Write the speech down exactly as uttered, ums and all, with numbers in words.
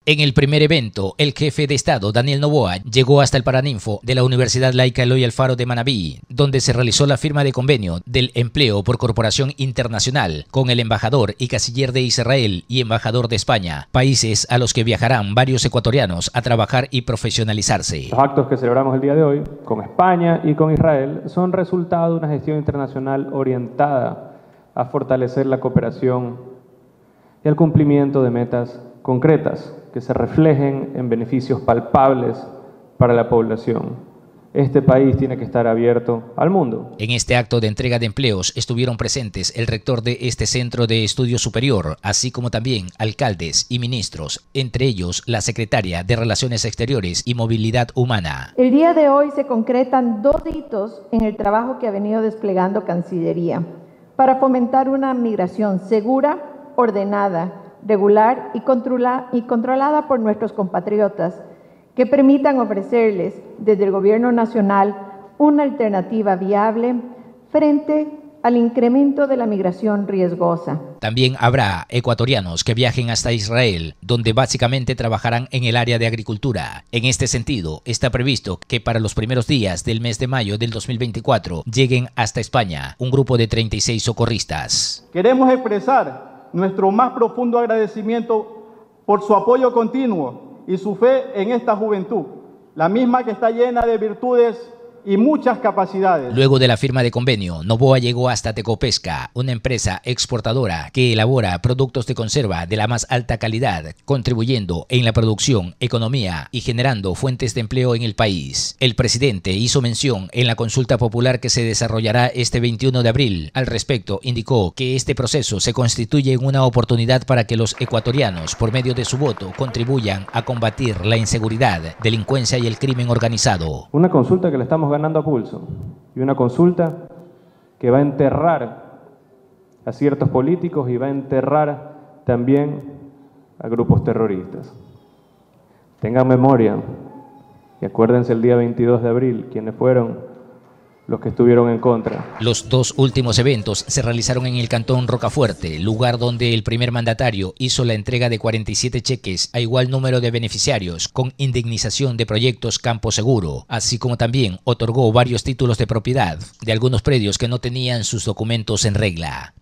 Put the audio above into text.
En el primer evento, el jefe de Estado, Daniel Noboa, llegó hasta el Paraninfo de la Universidad Laica Eloy Alfaro de Manabí, donde se realizó la firma de convenio del empleo por Corporación Internacional con el embajador y canciller de Israel y embajador de España, países a los que viajarán varios ecuatorianos a trabajar y profesionalizarse. Los actos que celebramos el día de hoy con España y con Israel son resultado de una gestión internacional orientada a fortalecer la cooperación y el cumplimiento de metas concretas que se reflejen en beneficios palpables para la población. Este país tiene que estar abierto al mundo. En este acto de entrega de empleos estuvieron presentes el rector de este centro de estudio superior, así como también alcaldes y ministros, entre ellos la secretaria de Relaciones Exteriores y Movilidad Humana. El día de hoy se concretan dos hitos en el trabajo que ha venido desplegando Cancillería para fomentar una migración segura, ordenada, regular y, controla, y controlada por nuestros compatriotas, que permitan ofrecerles desde el Gobierno Nacional una alternativa viable frente al incremento de la migración riesgosa. También habrá ecuatorianos que viajen hasta Israel, donde básicamente trabajarán en el área de agricultura. En este sentido, está previsto que para los primeros días del mes de mayo del dos mil veinticuatro lleguen hasta España un grupo de treinta y seis socorristas. Queremos expresar nuestro más profundo agradecimiento por su apoyo continuo y su fe en esta juventud, la misma que está llena de virtudes y muchas capacidades. Luego de la firma de convenio, Noboa llegó hasta Tecopesca, una empresa exportadora que elabora productos de conserva de la más alta calidad, contribuyendo en la producción, economía y generando fuentes de empleo en el país. El presidente hizo mención en la consulta popular que se desarrollará este veintiuno de abril. Al respecto, indicó que este proceso se constituye en una oportunidad para que los ecuatorianos, por medio de su voto, contribuyan a combatir la inseguridad, delincuencia y el crimen organizado. Una consulta que le estamos ganando a pulso y una consulta que va a enterrar a ciertos políticos y va a enterrar también a grupos terroristas. Tengan memoria y acuérdense el día veintidós de abril quiénes fueron los que estuvieron en contra. Los dos últimos eventos se realizaron en el cantón Rocafuerte, lugar donde el primer mandatario hizo la entrega de cuarenta y siete cheques a igual número de beneficiarios con indemnización de proyectos Campo Seguro, así como también otorgó varios títulos de propiedad de algunos predios que no tenían sus documentos en regla.